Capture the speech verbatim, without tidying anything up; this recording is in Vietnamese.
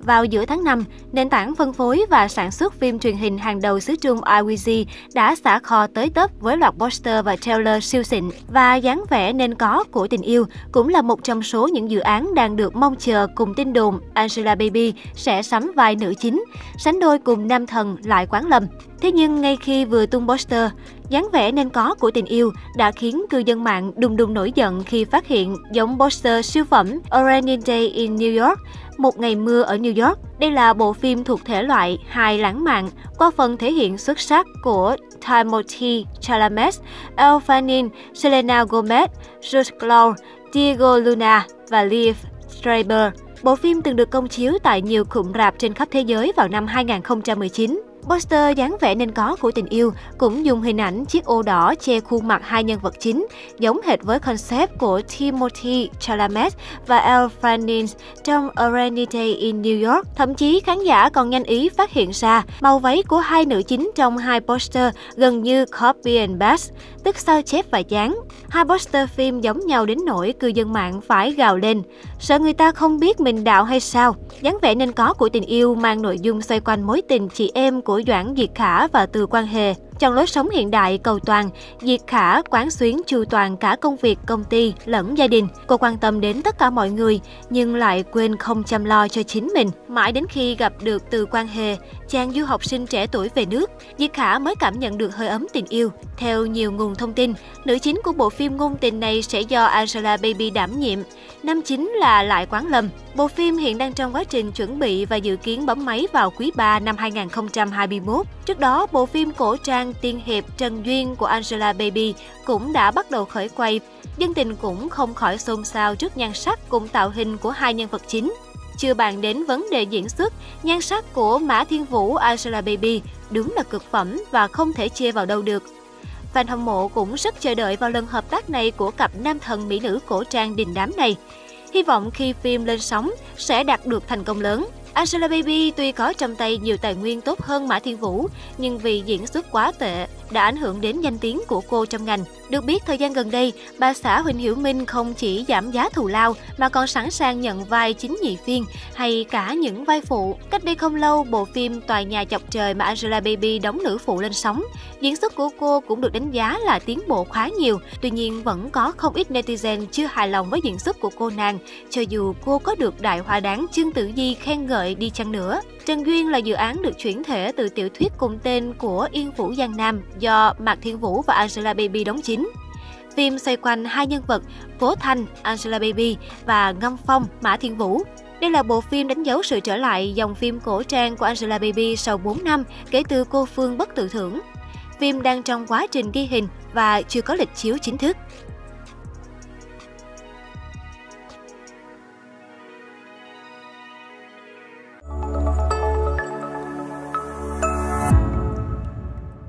Vào giữa tháng năm, nền tảng phân phối và sản xuất phim truyền hình hàng đầu xứ Trung i vê giê đã xả kho tới tấp với loạt poster và trailer siêu xịn. Và dáng vẻ nên có của tình yêu cũng là một trong số những dự án đang được mong chờ cùng tin đồn Angelababy sẽ sắm vai nữ chính, sánh đôi cùng nam thần Lại Quán Lâm. Thế nhưng ngay khi vừa tung poster, dáng vẻ nên có của tình yêu đã khiến cư dân mạng đùng đùng nổi giận khi phát hiện giống poster siêu phẩm A Rainy Day in New York, Một Ngày Mưa ở New York. Đây là bộ phim thuộc thể loại hài lãng mạn, qua phần thể hiện xuất sắc của Timothée Chalamet, Elle Fanning, Selena Gomez, Jude Law, Diego Luna và Liev Schreiber. Bộ phim từng được công chiếu tại nhiều cụm rạp trên khắp thế giới vào năm hai nghìn không trăm mười chín. Poster dáng vẻ nên có của tình yêu cũng dùng hình ảnh chiếc ô đỏ che khuôn mặt hai nhân vật chính, giống hệt với concept của Timothée Chalamet và Elle Fanning trong A Rainy Day in New York. Thậm chí khán giả còn nhanh ý phát hiện ra màu váy của hai nữ chính trong hai poster gần như copy and paste, tức sao chép và dán. Hai poster phim giống nhau đến nỗi cư dân mạng phải gào lên, sợ người ta không biết mình đạo hay sao. Dáng vẻ nên có của tình yêu mang nội dung xoay quanh mối tình chị em của Doãn Diệt Khả và Từ Quan Hề. Trong lối sống hiện đại cầu toàn, Diệt Khả quán xuyến chu toàn cả công việc, công ty lẫn gia đình. Cô quan tâm đến tất cả mọi người nhưng lại quên không chăm lo cho chính mình. Mãi đến khi gặp được Từ Quan Hề, chàng du học sinh trẻ tuổi về nước, Diệt Khả mới cảm nhận được hơi ấm tình yêu. Theo nhiều nguồn thông tin, nữ chính của bộ phim ngôn tình này sẽ do Angelababy đảm nhiệm. Nam chính là Lại Quán Lâm. Bộ phim hiện đang trong quá trình chuẩn bị và dự kiến bấm máy vào quý ba năm hai nghìn không trăm hai mươi mốt. Trước đó, bộ phim cổ trang tiên hiệp Trần Duyên của Angelababy cũng đã bắt đầu khởi quay. Dân tình cũng không khỏi xôn xao trước nhan sắc cùng tạo hình của hai nhân vật chính. Chưa bàn đến vấn đề diễn xuất, nhan sắc của Mã Thiên Vũ Angelababy đúng là cực phẩm và không thể chê vào đâu được. Fan hâm mộ cũng rất chờ đợi vào lần hợp tác này của cặp nam thần mỹ nữ cổ trang đình đám này. Hy vọng khi phim lên sóng sẽ đạt được thành công lớn. Angelababy tuy có trong tay nhiều tài nguyên tốt hơn Mã Thiên Vũ, nhưng vì diễn xuất quá tệ đã ảnh hưởng đến danh tiếng của cô trong ngành. Được biết, thời gian gần đây, bà xã Huỳnh Hiểu Minh không chỉ giảm giá thù lao mà còn sẵn sàng nhận vai chính nhị phiên hay cả những vai phụ. Cách đây không lâu, bộ phim Tòa Nhà Chọc Trời mà Angelababy đóng nữ phụ lên sóng, diễn xuất của cô cũng được đánh giá là tiến bộ khá nhiều. Tuy nhiên, vẫn có không ít netizen chưa hài lòng với diễn xuất của cô nàng, cho dù cô có được đại hoa đáng Chương Tử Di khen ngợi đi chăng nữa. Trần Duyên là dự án được chuyển thể từ tiểu thuyết cùng tên của Yên Phủ Giang Nam do Mạc Thiên Vũ và Angelababy đóng chính. Phim xoay quanh hai nhân vật Cố Thanh, Angelababy và Ngâm Phong, Mã Thiên Vũ. Đây là bộ phim đánh dấu sự trở lại dòng phim cổ trang của Angelababy sau bốn năm kể từ Cô Phương Bất Tự Thưởng. Phim đang trong quá trình ghi hình và chưa có lịch chiếu chính thức.